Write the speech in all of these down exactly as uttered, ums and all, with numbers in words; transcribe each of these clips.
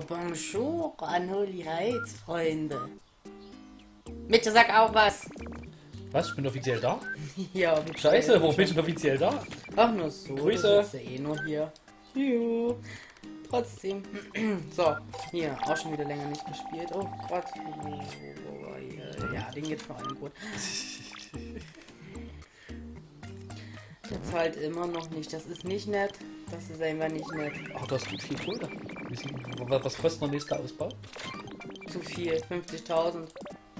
bonjour an Holy Heights, Freunde. Mitte, sag auch was. Was? Ich bin offiziell da? Ja, Scheiße, wo bin ich denn offiziell da? Ach, nur so. Grüße. Du sitzt ja eh nur hier. Juhu. Trotzdem. So, hier, auch schon wieder länger nicht gespielt. Oh Gott. Ja, den geht's noch allen gut. Jetzt halt immer noch nicht. Das ist nicht nett. Das ist einfach nicht nett. Ach, das tut viel Kohle. Was kostet der nächste Ausbau? Zu viel. fünfzigtausend.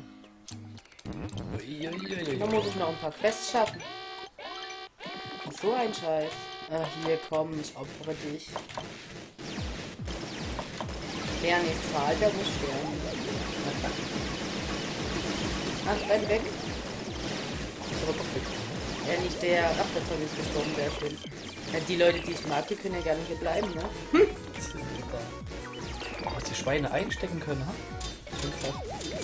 Da muss ich noch ein paar Quests schaffen. So ein Scheiß. Ach, hier, komm, ich opfere dich. Wer nicht zahlt, der muss sterben. Ach, renn weg. Ist aber doch weg. Ja, nicht der. Ach, der Zombie ist gestorben, sehr schön. Ja, die Leute, die ich mag, die können ja gar nicht hier bleiben, ne? Hm. Oh, was die Schweine einstecken können, ha? Schon krass.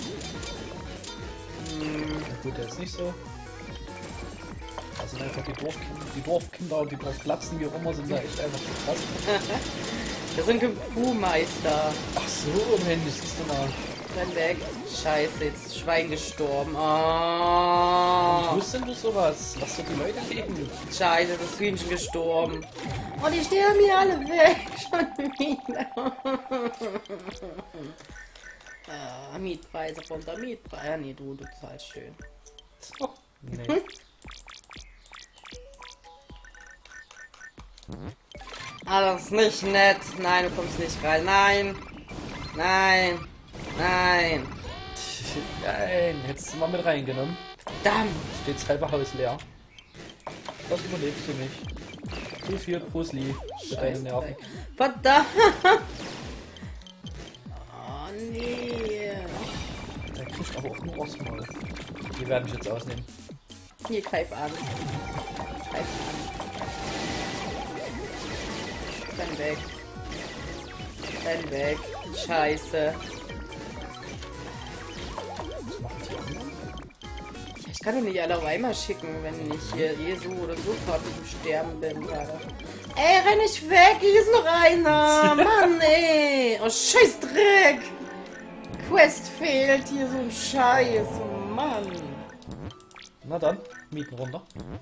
Hm. Na gut, der ist nicht so. Das sind einfach die Dorfkinder, die Dorfkinder und die Dorfklapsen, wie auch immer, sind da echt einfach so krass. Das sind Kung-Fu-Meister. Ach so, Mensch, siehst du mal. Renn weg. Scheiße, jetzt ist Schwein gestorben. Oh. Warum tust denn du sowas? Lass doch die Leute leben. Scheiße, das Hühnchen gestorben. Oh, die sterben hier alle weg. Schon wieder. Ah, Mietpreise runter, Mietpreise. Ja, nee, du, du zahlst schön. Oh, nee. Ah, das ist nicht nett. Nein, du kommst nicht rein. Nein. Nein. Nein. Nein, hättest du mal mit reingenommen. Verdammt. Steht das halbe Haus leer. Das überlebst du nicht. Zu viel Brusli für deine Nerven. Verdammt. Oh, nee. Der kriegt aber auch nur aufs Maul. Die werden mich jetzt ausnehmen. Hier, greif an. Greif an. Renn weg. Renn weg. Scheiße. Was machen die anderen? Ich kann doch nicht alle auf einmal schicken, wenn ich hier eh so oder so gerade im Sterben bin gerade. Ey, renn nicht weg, hier ist noch einer. Mann, ey. Oh, scheiß Dreck. Quest fehlt, hier so ein Scheiß. Oh, Mann. Na dann, Mieten runter.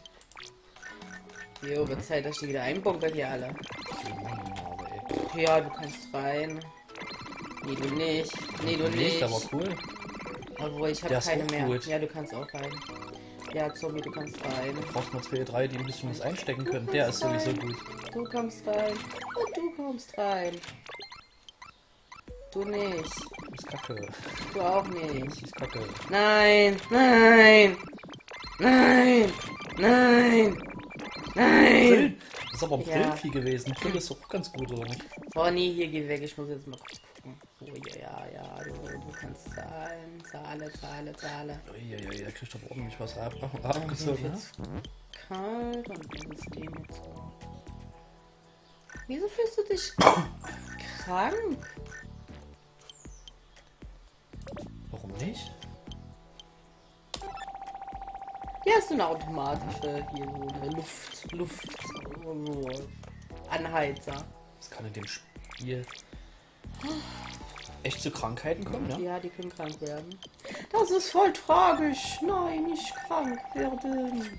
Jo, wird Zeit, dass ich die wieder einbunker hier alle. Aber, ey. Ja, du kannst rein. Nee, du nicht. Nee, du nicht. Nicht, aber cool. Obwohl, ich habe Der ist keine auch mehr. gut. Ja, du kannst auch rein. Ja, Zombie, du kannst rein. Du brauchst nur zwei, drei, die ein bisschen was einstecken können. Der ist sowieso gut. Du kommst rein. Und du kommst rein. Du nicht. Das ist kacke. Du auch Das nicht. ist kacke. Nein, nein, nein, nein, nein. Das ist aber ein Ja. Brillenvieh gewesen. Brill ist doch ganz gut, oder nicht? Oh nee, hier geh weg. Ich muss jetzt mal kurz gucken. Oh ja, ja, ja. Du, du kannst zahlen. Zahle, zahle, zahle. Uiuiui, da kriegt doch ordentlich was ab, abgezogen. Ne? Jetzt kalt und dann ist dem jetzt so. Wieso fühlst du dich krank? Warum nicht? Hier hast du eine automatische, hier so eine Luft, Luft, so Anheizer. Das kann in dem Spiel echt zu Krankheiten kommen, ne? Ja, die können krank werden. Das ist voll tragisch. Nein, nicht krank werden.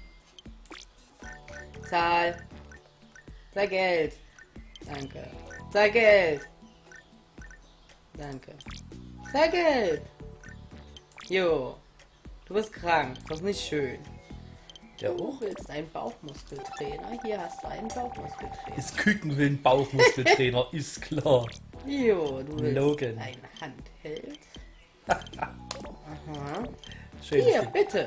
Zahl. Zahl Geld. Danke. Zahl Geld. Danke. Zahl Geld. Jo. Du bist krank. Das ist nicht schön. Der Du auch? willst einen Bauchmuskeltrainer. Hier hast du einen Bauchmuskeltrainer. Das Küken will ein Bauchmuskeltrainer, ist klar. Jo, du willst Logan. ein Handheld. Aha. Schön. Hier, bitte.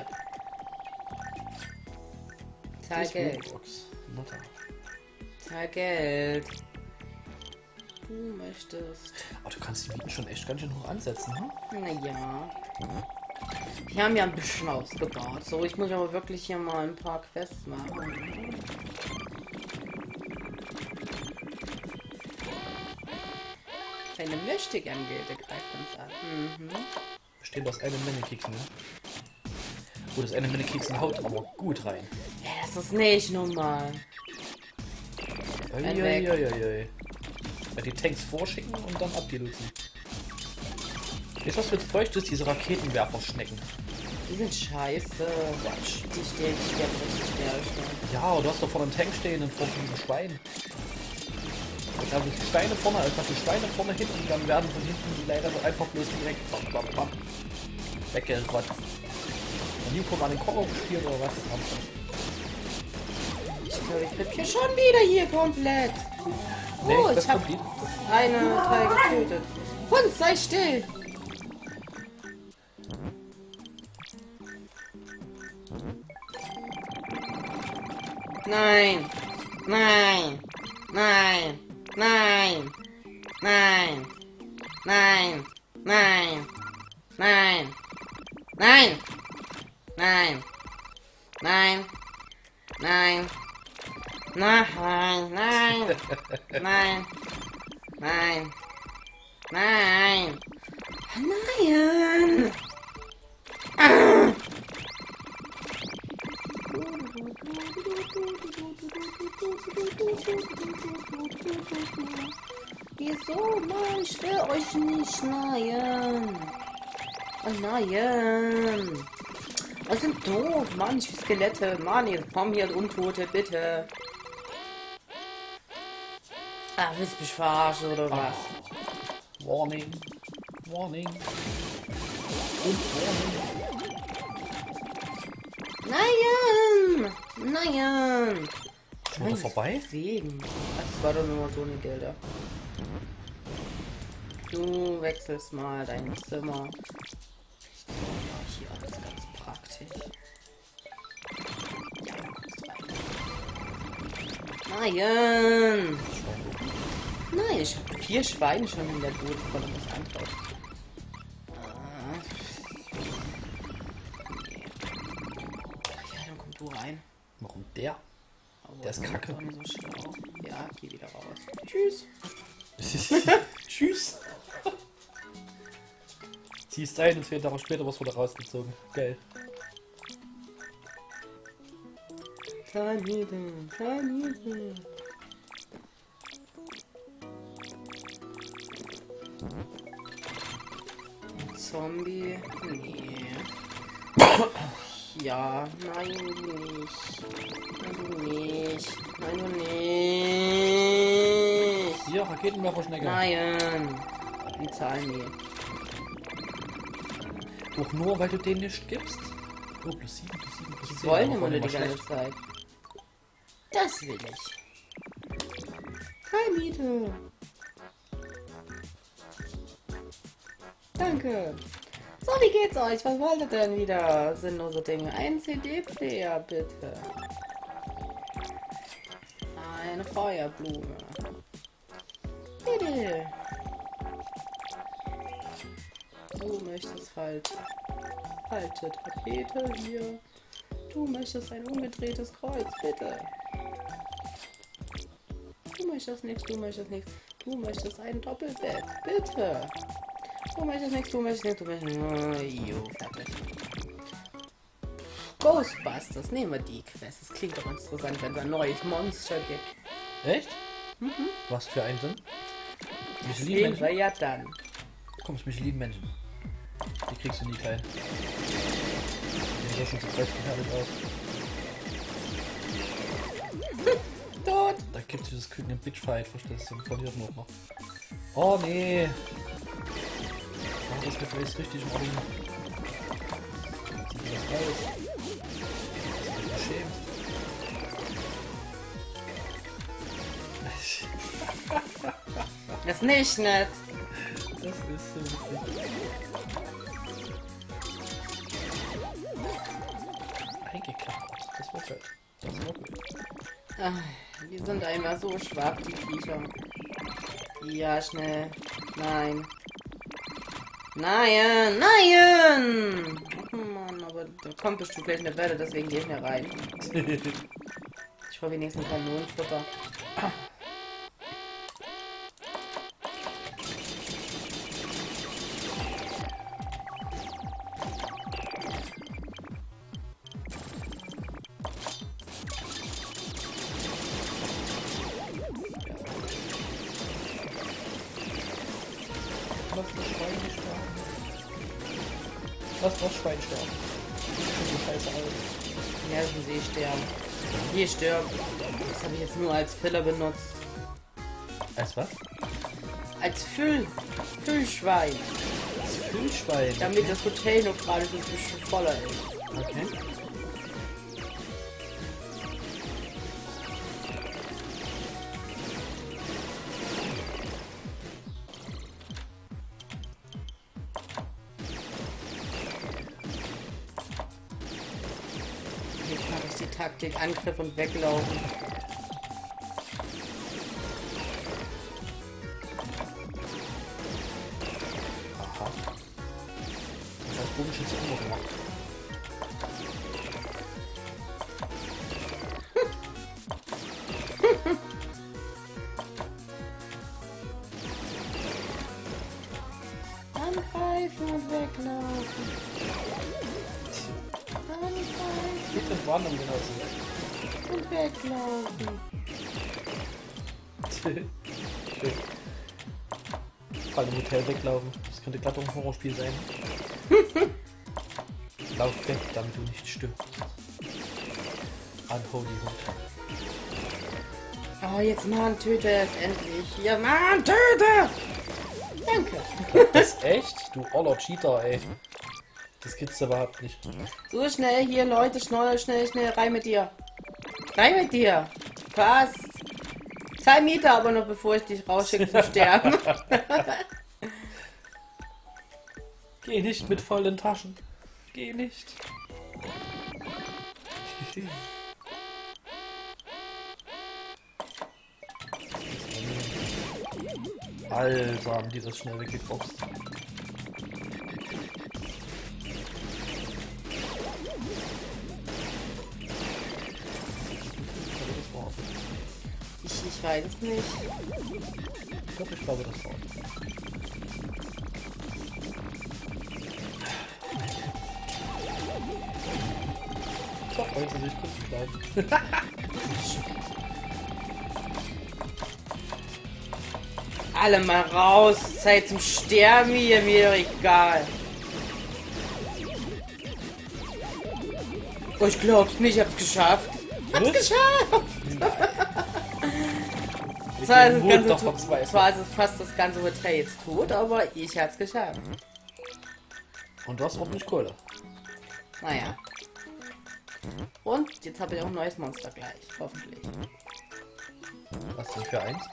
Zahl Das Geld. Roblox. Na da. Zahl Geld. Du möchtest. Aber du kannst die Mieten schon echt ganz schön hoch ansetzen, hm? Naja. Wir haben ja ein bisschen ausgebaut. So, ich muss aber wirklich hier mal ein paar Quests machen. Eine Möchtegern-Gilde greift uns an. Mhm. Besteht aus einer Menge Keksen, ne? Gut, das eine Menge Keksen haut aber gut rein. Ja, das ist nicht normal. Ein weg. Uiuiuiui. Ja, die Tanks vorschicken und dann abdiluzen. Jetzt, was du jetzt bräuchtest, diese Raketenwerfer-Schnecken. Die sind scheiße. Quatsch. Die stehen, die sterben richtig schnell. Ja, du hast doch vor einem Tank stehen und vor einem Schwein. Ich habe die Steine vorne, einfach die Steine vorne hin und dann werden von hinten die leider einfach bloß direkt bam, bam, bam, weggerotzt. Und nie kommt an den Kocher gespielt oder was? Ich glaube, ich bin hier schon wieder hier komplett. Nee, Oh, das ich habe kommt das eine Teil getötet. Hund, sei still! Nein! Nein! Nein! Nein! Nein! Nein! Nein! Nein! Nein! Nein! Nein! Nein! Nein! Nein! Nein! Nein! Nein! Nein! Ah! Wieso? Nein, ich will euch nicht. Nein. Oh nein. Was sind doof, Mann, ich will Skelette. Mann, jetzt komm hier, Untote, bitte. Ach, willst du mich verarschen oder was? Oh. Warning. Warning. Und Warning. Nein! Nein! Schon wieder vorbei? Deswegen. Das war doch nur so eine Gelder. Du wechselst mal dein Zimmer. Hier alles ganz praktisch. Nein! Nein, ich habe vier Schweine schon in der Bude von was anderes. Ja, dann komm du rein. Warum der? Aber Der ist kacke. doch nicht so schlau. Ja, geh wieder raus. Tschüss. Tschüss. Ziehst ein und zwei Tage später was wieder rausgezogen. Geil. Tanide, Tanide. Zombie? Nee. Ja, nein, du nicht. Nein, du nicht. Nein, du nicht. Hier, Raketenwerfer-Schnecke. Nein. Die zahlen nie. Auch nur, weil du den nicht gibst. Oh, plus sieben, plus sieben, plus Die zehn. wollen aber immer nur die schlecht. ganze Zeit. Das will ich. Hi, Miete. Danke. So, wie geht's euch? Was wollt ihr denn wieder? Sinnlose Dinge. Ein C D-Player, bitte. Eine Feuerblume. Bitte. Du möchtest falsch. Falsche Tapete hier. Du möchtest ein umgedrehtes Kreuz, bitte. Du möchtest nichts, du möchtest nichts. Du möchtest ein Doppelbett, bitte. Du möchtest nichts, du möchtest nichts, du möchtest nichts. Jo, fertig. Ghostbusters, nehmen wir die Quest. Das klingt doch interessant, wenn es ein neues Monster gibt. Echt? Mhm. Was für einen Sinn? Sehen wir Michelin-Männchen? ja dann. Komm, das Michelin-Männchen. Die kriegst du nie klein. Die sieht schon zu frech gefährlich aus. Tot. Da gibt es dieses Küken im Bitchfight, verstehst du? Und verliert nur noch. Oh nee! Mach das Gefäß richtig, Robin. Sieht das aus? Das ist verschämt. Das ist nicht nett. Das ist so witzig. Eingeklappert. Das war gut. Das war gut. Ach, die sind einfach so schwach, die Viecher. Ja, schnell. Nein. Nein, nein! Oh Mann, aber da kommt bestimmt gleich eine Welle, deswegen gehe ich mir rein. Ich hole wenigstens ein Kanonenfutter. Lass das Schwein nicht sterben. Lass das Schwein sterben. Das sieht so scheiße aus. Ja, das sehe ich sterben. Hier stirbt. Das habe ich jetzt nur als Filler benutzt. Als was? Als Füll. Füllschwein. Als Füllschwein. Damit das Hotel noch gerade so ein bisschen voller ist. Okay. Jetzt mache ich die Taktik Angriff und weglaufen. Aha. Das hat komisches immer gemacht. Angreifen und weglaufen. Angreifen Geht und wandern genauso. und weglaufen. Fall im Hotel weglaufen. Das könnte glatt auch ein Horrorspiel sein. Lauf weg, damit du nicht stirbst. Unholy Hund. Oh, jetzt Mann, töte es endlich. Ja, Mann, töte! Danke. Das ist echt? Du oller Cheater, ey. Das gibt's überhaupt nicht. So schnell hier, Leute, schnell, schnell, schnell, rein mit dir. Rein mit dir. Fast. Zwei Meter aber noch, bevor ich dich rausschicke zu sterben. Geh nicht mit vollen Taschen. Geh nicht. Alter, haben die das schnell weggeboxt. Ich, ich weiß es nicht. Ich glaube, ich glaube, das war's. Da freut sie sich kurz zu bleiben. Alle mal raus. Zeit zum Sterben hier, mir doch egal. Oh, ich glaub's nicht, ich hab's geschafft. Hab's geschafft! Zwar ist, das ganze, zwar ist es fast das ganze Hotel jetzt tot, aber ich hab's geschafft. Und du hast ordentlich Kohle. Naja. Und jetzt habe ich auch ein neues Monster gleich, hoffentlich. Was denn für eins?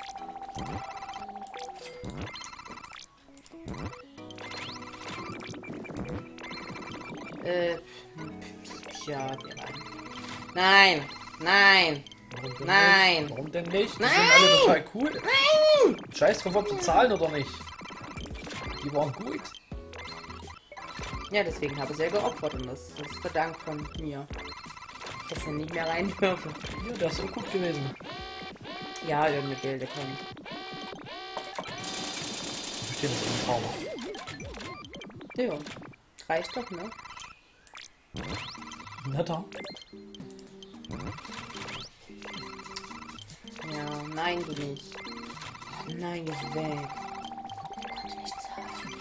Äh, ja, wir rein. Nein, nein, Warum denn nein. nicht? Warum denn nicht? Die Nein! sind alle total cool. Nein! Scheiß drauf, ob sie zahlen oder nicht. Die waren gut. Ja, deswegen habe ich sie ja geopfert und das, das ist verdankt von mir. Dass sie nicht mehr rein dürfen. Ja, das ist so gut gewesen. Ja, irgendeine Gilde kommt. Ich verstehe das im Traum. Ja, reicht doch, ne? Na da. Ja, nein, du nicht. Nein, geh weg. Konnte nicht sagen.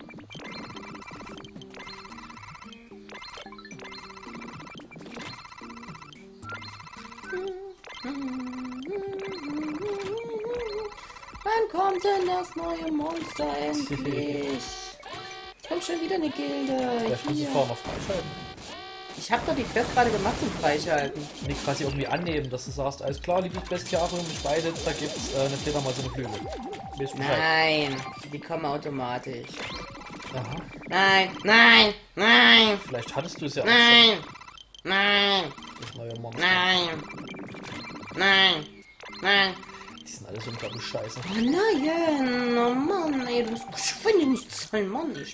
Wann kommt denn das neue Monster endlich? Kommt schon wieder eine Gilde. Vielleicht musst du Hier. vorher noch freischalten. Ich habe doch die Quest gerade gemacht zum Freischalten. Nicht quasi irgendwie annehmen, dass du sagst, alles klar, liebes Bestiarium, ich weiß, da gibt's äh, eine Fledermaus und eine Flügel. Weißt du Bescheid? Nein, die kommen automatisch. Aha. Nein, nein, nein, Vielleicht hattest du es ja auch nein, nein, schon, das neue Monster. nein, nein, nein. Die sind alle so unglaublich scheiße. Oh nein, oh Mann, ey, du musst Schweine nicht zahlen, Mann, ich.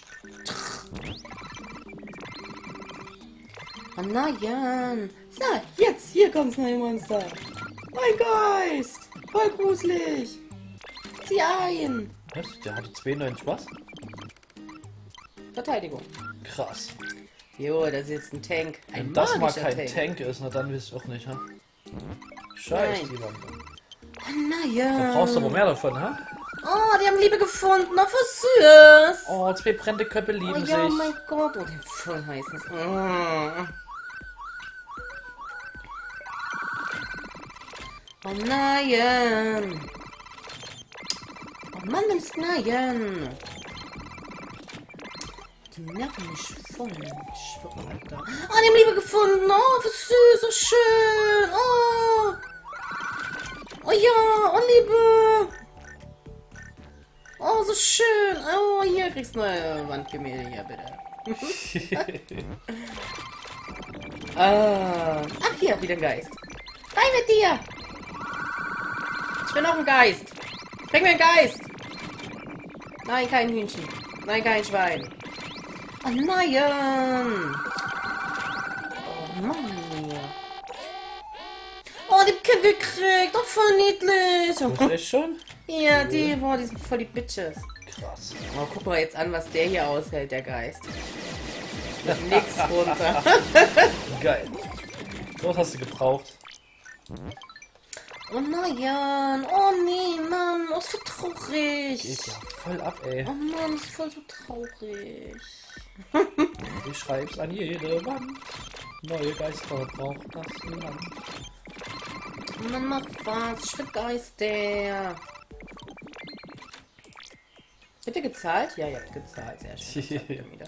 Oh nein. So, jetzt, hier kommt's neue Monster. Mein Geist, voll gruselig. Zieh ein. Was? Der hatte zweiundneunzig was? Verteidigung. Krass. Jo, das ist jetzt ein Tank. Ein Wenn das mal magischer kein Tank. Tank ist, na dann wisst ihr auch nicht, ha? Scheiße, Nein. die Wampe. Oh nein. Da brauchst du aber mehr davon, ha? Oh, die haben Liebe gefunden. Auf was Oh, zwei brennende Köpfe lieben Oh sich. ja, mein Gott. Oh, der voll heißes. Oh. Oh nein. Oh Mann, nimm's nein. Die nerven mich voll. Ich schwöre, Alter. Oh, die haben Liebe gefunden. Oh, wie süß, so schön. Oh. Oh ja, oh Liebe. Oh, so schön. Oh, hier kriegst du neue Wandgemälde. Hier, bitte. ah. Ach, hier, wieder ein Geist. Rein mit dir. Ich bin auch ein Geist. Bring mir einen Geist. Nein, kein Hühnchen. Nein, kein Schwein. Oh nein! Oh Mann! Oh, die Kind gekriegt! Doch voll niedlich! Das ist echt schon? Ja, die, boah, die sind voll die Bitches. Krass. Oh, guck mal jetzt an, was der hier aushält, der Geist. Nix runter. Geil. Was hast du gebraucht? Oh nein! Oh nee, Mann! Oh, ist so traurig! Geht ja voll ab, ey. Oh Mann, ist voll so traurig. Ich schreib's an jede Wand. Neue Geister braucht das Land. Oh Mann, mach was! Ich will Geister! Habt ihr gezahlt? Ja, ihr habt gezahlt. Sehr schön. Wieder.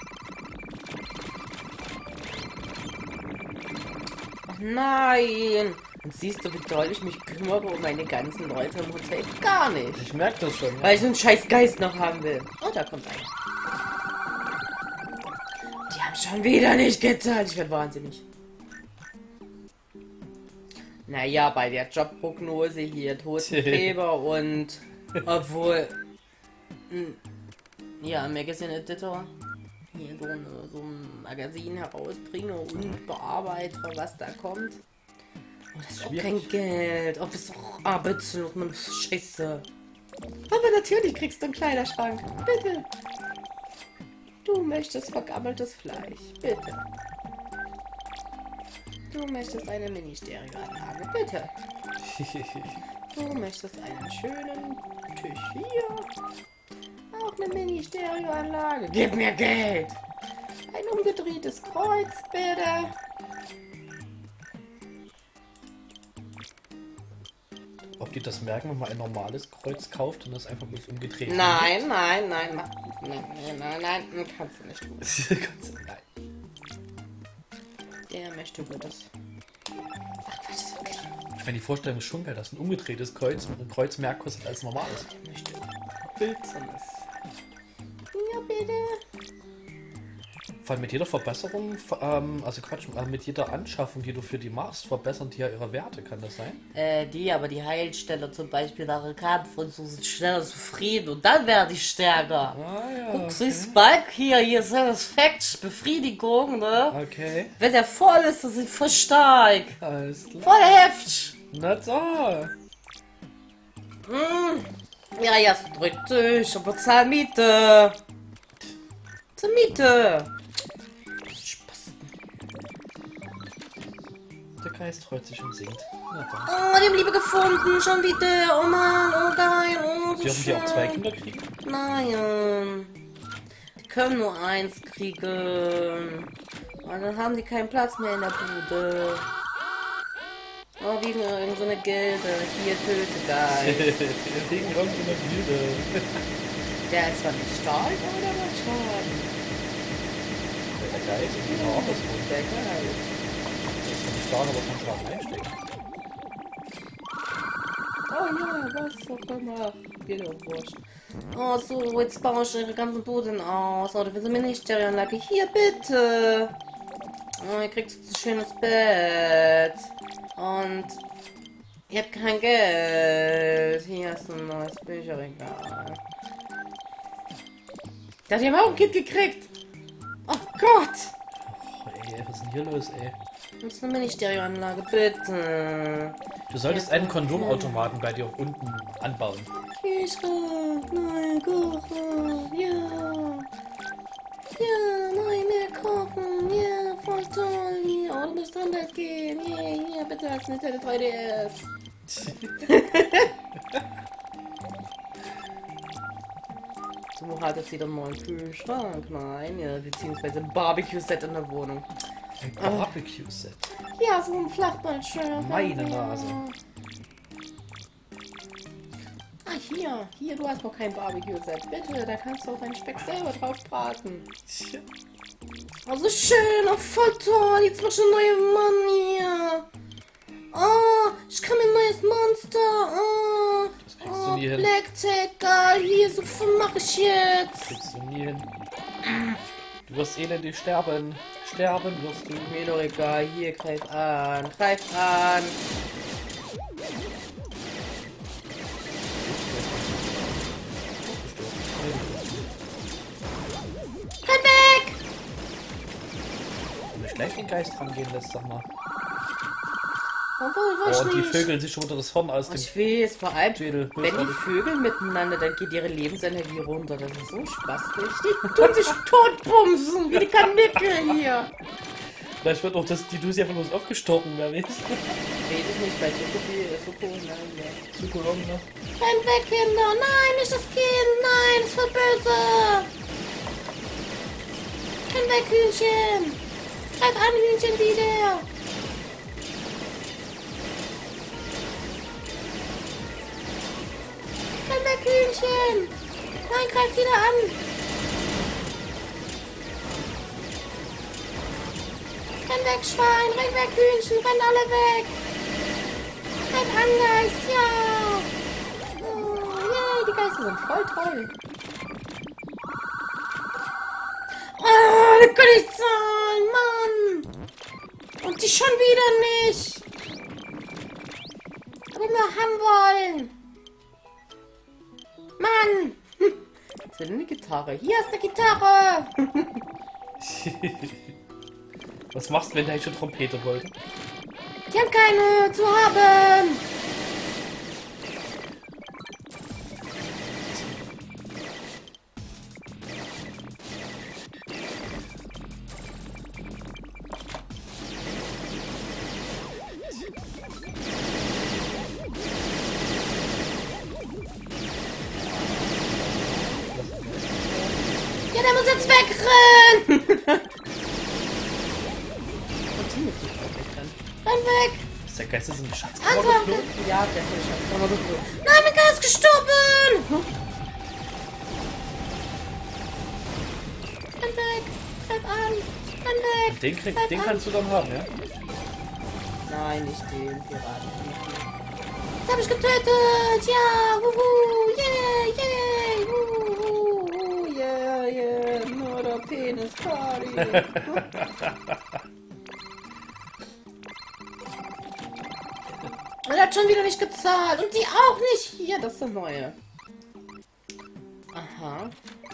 Ach nein! Und siehst du, wie doll ich mich kümmere um meine ganzen Leute im Hotel? Gar nicht! Ich merk das schon. Ja. Weil ich so einen scheiß Geist noch haben will. Oh, da kommt einer. Die haben schon wieder nicht gezahlt. Ich werde wahnsinnig. Naja, bei der Jobprognose hier Totenfeber und obwohl m, ja, Magazine Editor hier so, eine, so ein Magazin herausbringe und bearbeite, was da kommt. Oh, das ist auch kein Geld. Oh, das ist auch arbeitslos, man. Scheiße. Aber natürlich kriegst du einen Kleiderschrank. Bitte. Du möchtest vergammeltes Fleisch. Bitte. Du möchtest eine Mini-Stereoanlage. Bitte. Du möchtest einen schönen Tisch hier. Auch eine Mini-Stereoanlage. Gib mir Geld. Ein umgedrehtes Kreuz, bitte. Ob die das merken, wenn man ein normales Kreuz kauft und das einfach bloß umgedreht wird? Nein, nein, nein, mach, nein, nein, nein, nein, kannst du nicht tun. Nein. Der möchte Gutes. Ach, was ist wirklich? Ich meine, die Vorstellung ist schon geil, dass ein umgedrehtes Kreuz ein Kreuz mehr kostet als normales. Der möchte Hölzernes. Ja, bitte. Vor allem mit jeder Verbesserung, ähm, also Quatsch, äh, mit jeder Anschaffung, die du für die machst, verbessern die ja ihre Werte, kann das sein? Äh, die, aber die Heilstelle zum Beispiel nach dem Kampf und so sind schneller zufrieden und dann werden die stärker. Ah ja. Guck, Okay. siehst Balk hier, hier Satisfaction, Befriedigung, ne? Okay. Wenn der voll ist, das ist voll stark. Alles klar. Voll heftig. Na da. Mm. Ja, ja, es drückt dich, aber zahl Miete. Zur Miete. Der Geist freut sich und singt. Na dann. Oh, die haben Liebe gefunden, schon wieder. Oh Mann, oh geil, oh so Dürfen die auch zwei schön. Kinder kriegen? Nein. Die können nur eins kriegen. Und dann haben die keinen Platz mehr in der Bude. Oh, wegen irgend so eine Gilde. Hier, töte Geist. Wegen irgendeiner Gilde. Der ist zwar nicht stark, aber der macht Schaden. Der Geist ist genau andersrum. Der Geist. Der ist nicht stark, aber kann Schaden einstecken. Oh ja, was auch immer. Geht doch wurscht. Oh, so, jetzt baue ich ihre ganzen Boden aus. Oh, du willst mir nicht Stereoanlage. Hier, bitte. Oh, ihr kriegt jetzt ein schönes Bett. Und ihr habt kein Geld. Hier ist ein neues Bücherregal. Da hat jemand auch ein Kind gekriegt. Oh Gott. Oh, ey, was ist denn hier los, ey? Das ist eine Mini-Stereoanlage, bitte. Du solltest einen Kondomautomaten bei dir auf unten anbauen. Kühlschrank, nein, kochen, ja. Ja, nein, mehr kochen, ja, voll toll, ja. Oh, du musst hundert gehen, ja, ja, bitte als Nintendo drei D S. Du hattest wieder mal einen Kühlschrank. Nein, ja, beziehungsweise ein Barbecue-Set in der Wohnung. Ein Barbecue-Set. Ja, so ein Flachbildschirm. Meine Nase. Ah, hier. Hier, du hast noch kein Barbecue-Set. Bitte, da kannst du auch deinen Speck selber drauf braten. Oh, so schön. Oh, voll toll. Jetzt noch schon ein neuer Mann hier. Oh, ich kann mir ein neues Monster. Oh, Das kriegst oh du nie hin. Black geil. Hier, so viel mache ich jetzt. Kriegst du nie hin. Du wirst elendig sterben. Sterben wirst du. Mir doch egal. Hier, greif an. Greif an. Renn weg! Wenn du gleich den Geist rangehen lässt, sag mal. Obwohl, Oh, weiß und die nicht. Vögel sich schon unter das Horn aus dem Ich weiß, vor allem, Schädel. wenn die Vögel miteinander, dann geht ihre Lebensenergie runter. Das ist so spastisch. Die tun sich totbumsen, wie die Kanickel hier. Vielleicht wird auch das, die Dusi einfach bloß aufgestochen, wer weiß. Weiß ich nicht, bei Sukobi, Suko, nein, ja. Zukolon, ne? Renn weg, Kinder! Nein, nicht das Kind! Nein, das ist voll böse! Renn weg, Hühnchen! Greif an, Hühnchen, wieder! Renn weg, Hühnchen! Nein, greif wieder an! Renn weg, Schwein! Renn weg, Hühnchen! Renn alle weg! Greif an, Geist! Ja! Oh, yay, die Geister sind voll toll! Oh, das kann ich zahlen! Mann! Und die schon wieder nicht! Aber wir haben wollen! Mann! Was ist denn eine Gitarre? Hier ist eine Gitarre! Was machst du, wenn der schon Trompete wollte? Die haben keine zu haben! Ja, der muss jetzt wegrennen! Und die müssen jetzt auch wegrennen. Renn weg! Ist der Geist ist ein Schatz? Antwort! Ja, der ist ein Schatz. Aber geflogen. Nein, mein Geist ist gestorben! Renn weg! Greif an! Renn weg! Den, krieg, Greif den an. kannst du dann haben, ja? Nein, nicht den Piraten. Jetzt hab ich getötet! Ja! Wuhu! Yeah! Yeah! Wuhu! Yeah! Yeah! Nur der Penis Party! Und er hat schon wieder nicht gezahlt. Und die auch nicht. Hier, das ist das Neue. Aha.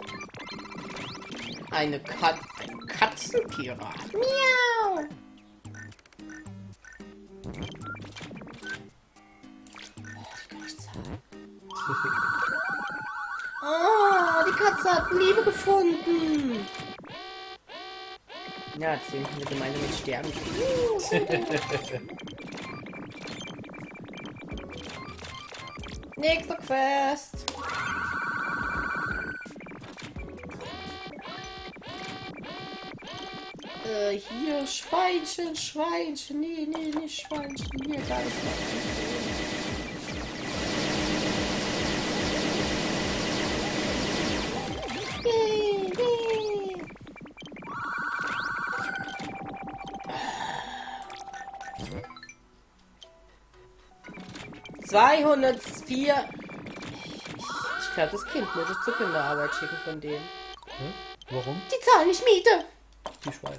Eine Kat ein Katzenpirat. Miau! Oh, die Katze hat Liebe gefunden. Ja, deswegen können wir gemeinsam mit sterben. Nächste Quest. Äh, hier Schweinchen, Schweinchen. Nee, nee, nicht Schweinchen. Hier, Geist. Yay, yay. zweihundertvier. Ich glaube, das Kind muss ich zur Kinderarbeit schicken von denen. Hm? Warum? Die zahlen nicht Miete. Die Schweine.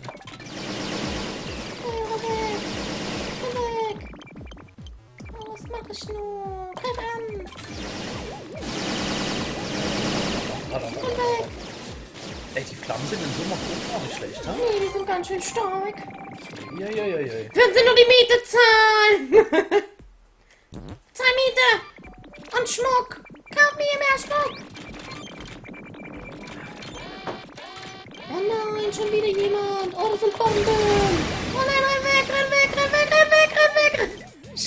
Oh, weg. Weg. Oh, was mache ich nur? Greif an. Ah, da, Und da. weg. Ey, die Flammen sind in Summe auch gar nicht schlecht, ha? Nee, die sind ganz schön stark. Ja, ja, ja, ja. Würden sie nur die Miete zahlen? Zahl Miete. Und Schmuck. Kauf mir mehr Schmuck. Oh nein, schon wieder jemand. Oh, das sind Bomben. Oh nein, renn weg, renn weg, renn weg, renn weg, renn weg. Renn.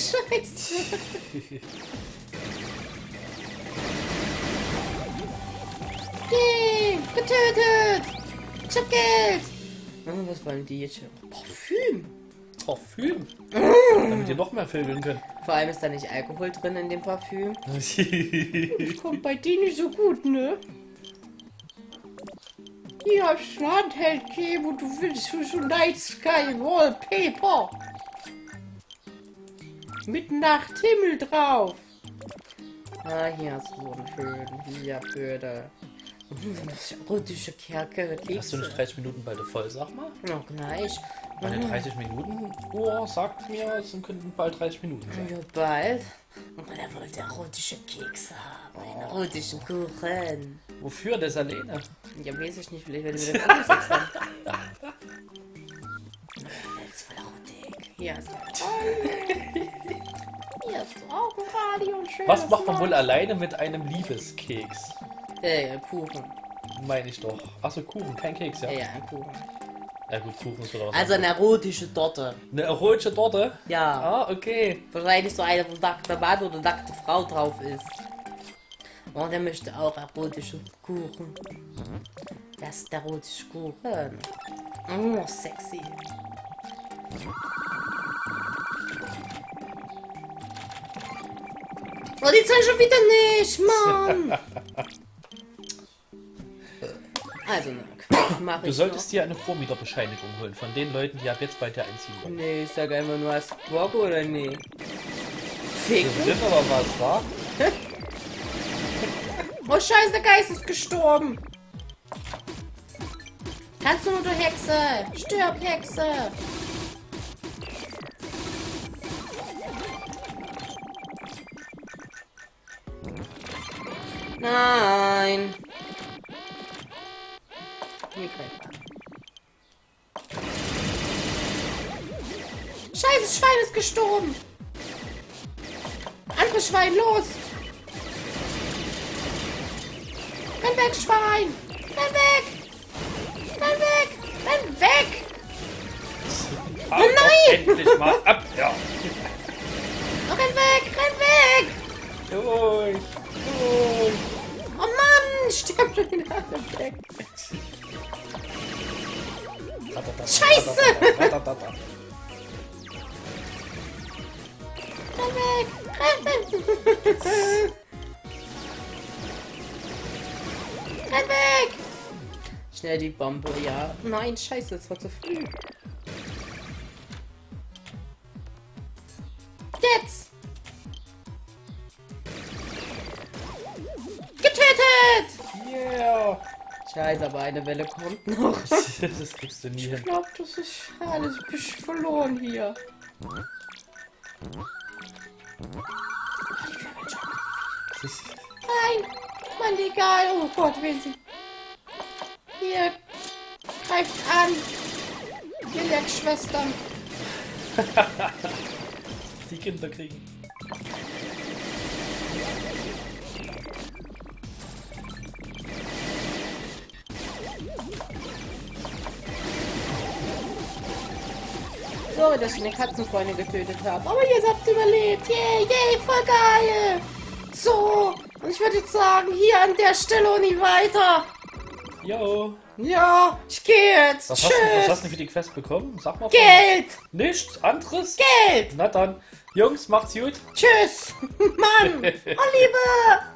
Scheiße. Yay. getötet! Ich hab Geld! Oh, was wollen die jetzt? Parfüm! Parfüm? Mm. Damit ihr noch mehr vögeln könnt. Vor allem ist da nicht Alkohol drin in dem Parfüm. Das kommt bei dir nicht so gut, ne? Hier hast du eine Handheld-Cam und du willst für so Night Sky Wallpaper. Mit Nachthimmel drauf. Ah, hier hast du so einen schönen. Hier, Böde. Russische Kerke. Hast du nicht dreißig Minuten bald voll, sag mal? Noch gleich. Meine dreißig Minuten Uhr sagt mir, es könnten bald dreißig Minuten sein. Ja, bald. Und er wollte erotische Kekse haben. Einen erotischen Kuchen. Wofür das alleine? Ja, weiß ich nicht, vielleicht werden wir den Kuchen haben. Das ist voll Erotik. Hier ist Hier ist auch ein Radio und schön. Was macht man wohl alleine mit einem Liebeskeks? Äh, Kuchen. Meine ich doch. Achso, Kuchen, kein Keks, ja? Ja, ja, ein Kuchen. Ja gut, Kuchen ist wieder was. Also eine erotische Torte. Eine erotische Torte? Ja. Ah, okay. Wahrscheinlich so eine, wo nackter Mann oder nackte Frau drauf ist. Und er möchte auch erotische Kuchen. Das ist der erotische Kuchen. Oh, sexy. Oh, die Zeit schon wieder nicht, Mann. Also, na, mach ich Du solltest noch. dir eine Vormieterbescheinigung holen von den Leuten, die ab jetzt bei dir einziehen wollen. Nee, ich sag einfach nur, hast du Bock oder nee? Das Ficken. wird aber was, wa? Oh scheiße, der Geist ist gestorben. Kannst du nur, du Hexe. Stirb, Hexe. Nein. Hier greift. Scheiße, das Schwein ist gestorben. Anderes Schwein, los. Renn weg, Schwein. Renn weg. Renn weg. Renn weg. Oh nein! Endlich mal ab, ja. Renn weg, renn weg. Durch, durch. Oh Mann, sterb schon wieder alle weg. Scheiße! Renn weg! Renn weg! Renn weg! Schnell die Bombe, ja. Nein, scheiße, es war zu früh. Jetzt! Getötet! Yeah. Scheiße, aber eine Welle kommt noch. Das kriegst du nie hin. Ich glaube, das ist schade. Ich bin verloren hier. Nein! Mann, egal. Oh Gott, wen sie. Hier. Greift an. Ihr Leckschwestern. Die Kinder kriegen. So, dass ich eine Katzenfreunde getötet habe. Aber ihr habt überlebt. Yay, yay, voll geil. So, und ich würde jetzt sagen, hier an der Stelle und nie weiter. Jo. Ja, ich gehe jetzt. Was Tschüss. hast, du, was hast du für die Quest bekommen? Sag mal. Geld. Nichts anderes? Geld. Na dann. Jungs, macht's gut. Tschüss. Mann. Oh, Liebe.